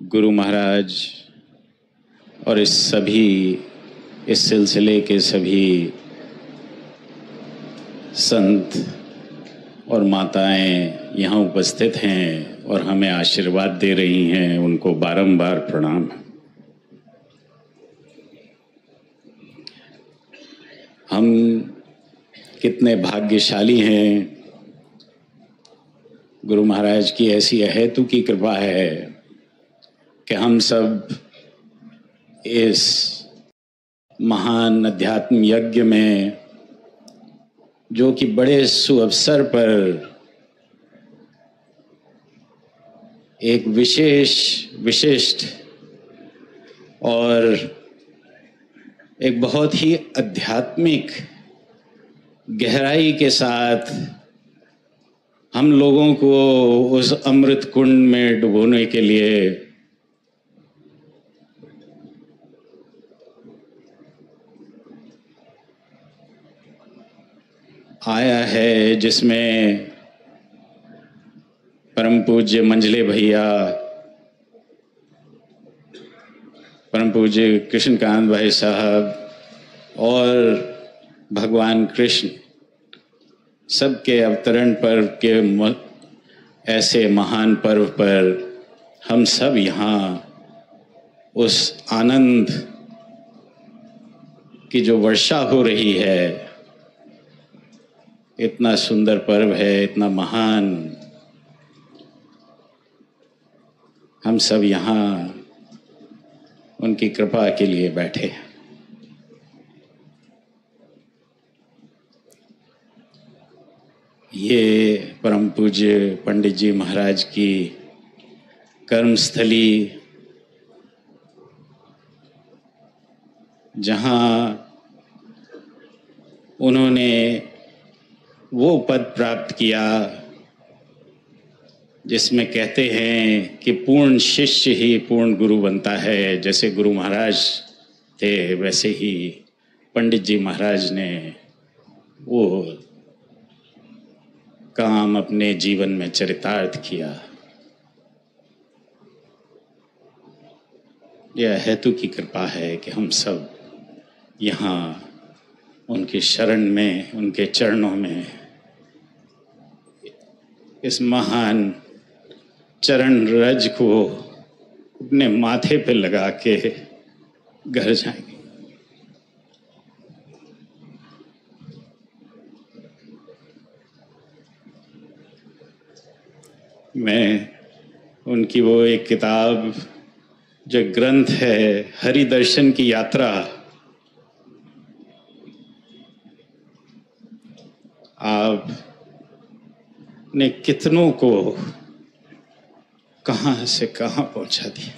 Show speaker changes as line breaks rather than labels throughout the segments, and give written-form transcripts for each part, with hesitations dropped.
गुरु महाराज और इस सिलसिले के सभी संत और माताएं यहाँ उपस्थित हैं और हमें आशीर्वाद दे रही हैं, उनको बारंबार प्रणाम। हम कितने भाग्यशाली हैं, गुरु महाराज की ऐसी अहेतु की कृपा है कि हम सब इस महान अध्यात्म यज्ञ में, जो कि बड़े सुअवसर पर एक विशिष्ट और एक बहुत ही आध्यात्मिक गहराई के साथ हम लोगों को उस अमृत कुंड में डुबोने के लिए आया है, जिसमें परम पूज्य मंझले भैया, परम पूज्य कृष्णकांत भाई साहब और भगवान कृष्ण सबके अवतरण पर्व के ऐसे महान पर्व पर हम सब यहाँ उस आनंद की जो वर्षा हो रही है, इतना सुंदर पर्व है, इतना महान, हम सब यहाँ उनकी कृपा के लिए बैठे। ये परम पूज्य पंडित जी महाराज की कर्मस्थली, जहाँ उन्होंने वो पद प्राप्त किया जिसमें कहते हैं कि पूर्ण शिष्य ही पूर्ण गुरु बनता है। जैसे गुरु महाराज थे, वैसे ही पंडित जी महाराज ने वो काम अपने जीवन में चरितार्थ किया। यह हेतु की कृपा है कि हम सब यहाँ उनकी शरण में, उनके चरणों में इस महान चरण रज को अपने माथे पे लगा के घर जाएंगे। मैं उनकी वो एक किताब, जो ग्रंथ है हरि दर्शन की यात्रा, आप ने कितनों को कहाँ से कहाँ पहुंचा दिया,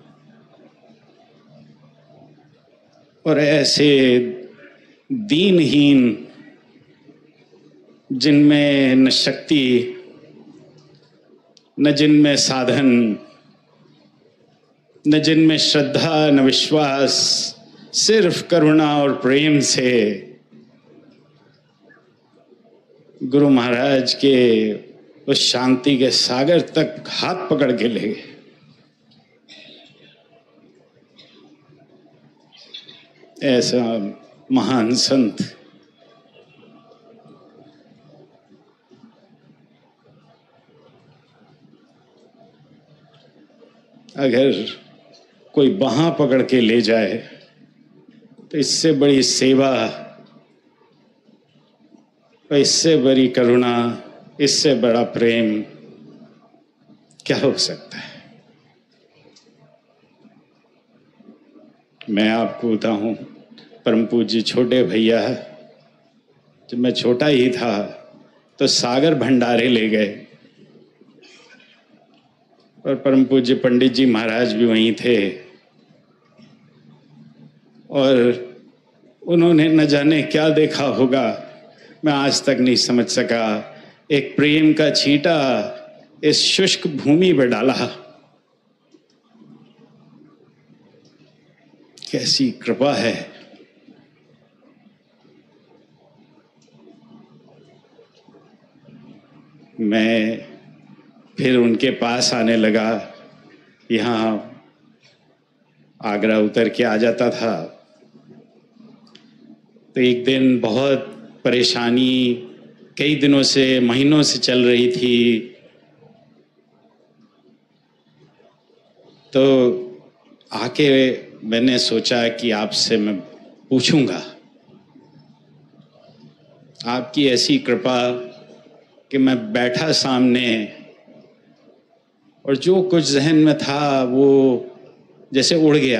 और ऐसे दीनहीन, जिनमें न शक्ति, न जिनमें साधन, न जिनमें श्रद्धा, न विश्वास, सिर्फ करुणा और प्रेम से गुरु महाराज के उस शांति के सागर तक हाथ पकड़ के ले गए। ऐसा महान संत अगर कोई बाहां पकड़ के ले जाए तो इससे बड़ी सेवा, इससे बड़ी करुणा, इससे बड़ा प्रेम क्या हो सकता है। मैं आपको बताऊं, परम पूज्य छोटे भैया, जब मैं छोटा ही था तो सागर भंडारे ले गए, और परम पूज्य पंडित जी महाराज भी वहीं थे, और उन्होंने न जाने क्या देखा होगा, मैं आज तक नहीं समझ सका। एक प्रेम का छींटा इस शुष्क भूमि पर डाला। कैसी कृपा है। मैं फिर उनके पास आने लगा। यहाँ आगरा उतर के आ जाता था। तो एक दिन बहुत परेशानी कई दिनों से, महीनों से चल रही थी। तो आके मैंने सोचा कि आपसे मैं पूछूंगा, आपकी ऐसी कृपा कि मैं बैठा सामने और जो कुछ जहन में था वो जैसे उड़ गया।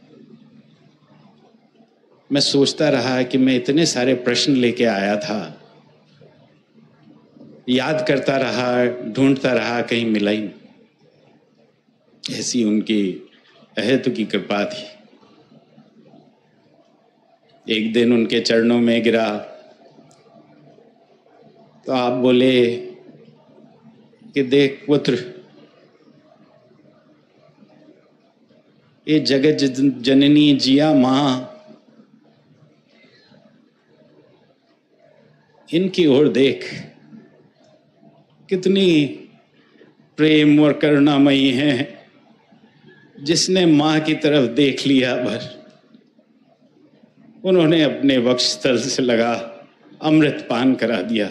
मैं सोचता रहा कि मैं इतने सारे प्रश्न लेके आया था, याद करता रहा, ढूंढता रहा, कहीं मिला ही नहीं। ऐसी उनकी अहेतु की कृपा थी। एक दिन उनके चरणों में गिरा तो आप बोले कि देख पुत्र, ये जगत जननी जिया माँ, इनकी ओर देख, कितनी प्रेम और करुणामयी है। जिसने माँ की तरफ देख लिया भर, उन्होंने अपने वक्षस्थल से लगा अमृत पान करा दिया।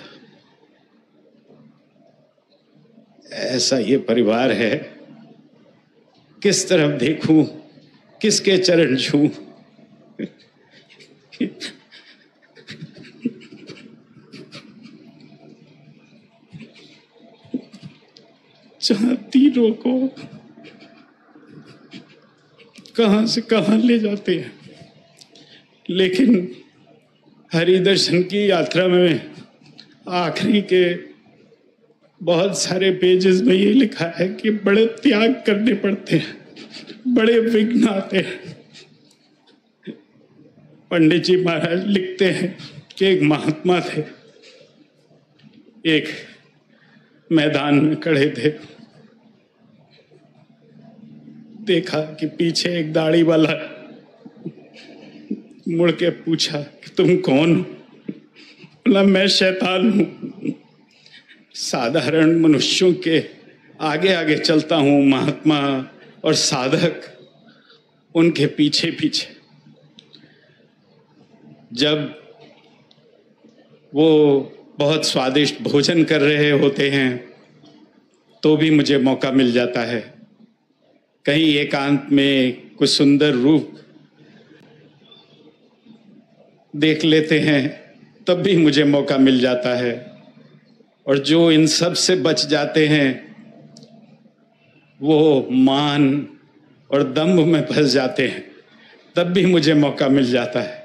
ऐसा ये परिवार है। किस तरफ देखूं, किसके चरण छूं। जहां तीरों को कहां से कहां ले जाते हैं, लेकिन हरि दर्शन की यात्रा में आखिरी के बहुत सारे पेजेस में ये लिखा है कि बड़े त्याग करने पड़ते हैं, बड़े विघ्न आते हैं। पंडित जी महाराज लिखते हैं कि एक महात्मा थे, एक मैदान में खड़े थे, देखा कि पीछे एक दाढ़ी वाला, मुड़ के पूछा कि तुम कौन हो? बोला मैं शैतान हूं। साधारण मनुष्यों के आगे आगे चलता हूं, महात्मा और साधक उनके पीछे पीछे। जब वो बहुत स्वादिष्ट भोजन कर रहे होते हैं तो भी मुझे मौका मिल जाता है। कहीं एकांत में कुछ सुंदर रूप देख लेते हैं तब भी मुझे मौका मिल जाता है। और जो इन सब से बच जाते हैं वो मान और दंभ में फंस जाते हैं, तब भी मुझे मौका मिल जाता है।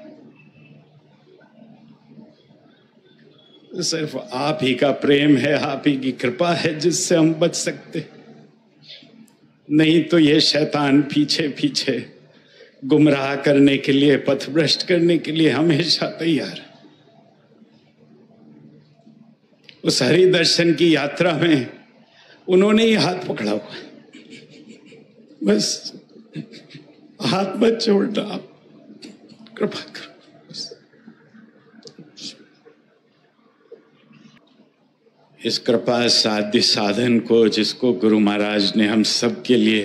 सिर्फ आप ही का प्रेम है, आप ही की कृपा है जिससे हम बच सकते। नहीं तो ये शैतान पीछे पीछे गुमराह करने के लिए, पथभ्रष्ट करने के लिए हमेशा तैयार। उस हरि दर्शन की यात्रा में उन्होंने ही हाथ पकड़ा हुआ, बस हाथ मत छोड़ना, आप कृपा करो। इस कृपा साध्य साधन को, जिसको गुरु महाराज ने हम सब के लिए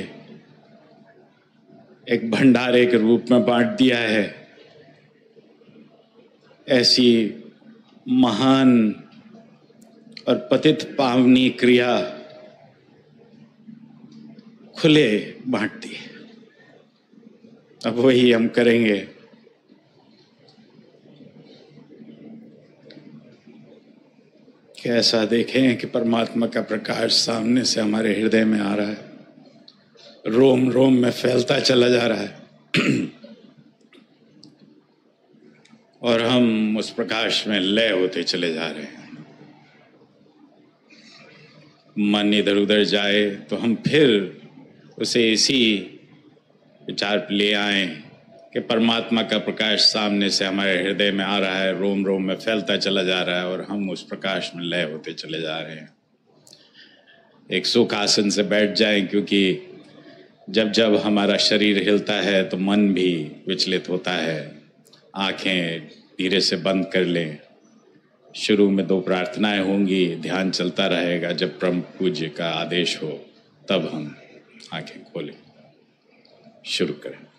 एक भंडारे के रूप में बांट दिया है, ऐसी महान और पतित पावनी क्रिया खुले बांट दी। अब वही हम करेंगे। कैसा देखें कि परमात्मा का प्रकाश सामने से हमारे हृदय में आ रहा है, रोम रोम में फैलता चला जा रहा है और हम उस प्रकाश में लय होते चले जा रहे हैं। मन इधर उधर जाए तो हम फिर उसे इसी विचार पर ले आए कि परमात्मा का प्रकाश सामने से हमारे हृदय में आ रहा है, रोम रोम में फैलता चला जा रहा है और हम उस प्रकाश में लय होते चले जा रहे हैं। एक सुख आसन से बैठ जाएं, क्योंकि जब जब हमारा शरीर हिलता है तो मन भी विचलित होता है। आंखें धीरे से बंद कर लें। शुरू में 2 प्रार्थनाएं होंगी, ध्यान चलता रहेगा। जब परम पूज्य का आदेश हो तब हम आंखें खोलें। शुरू करें।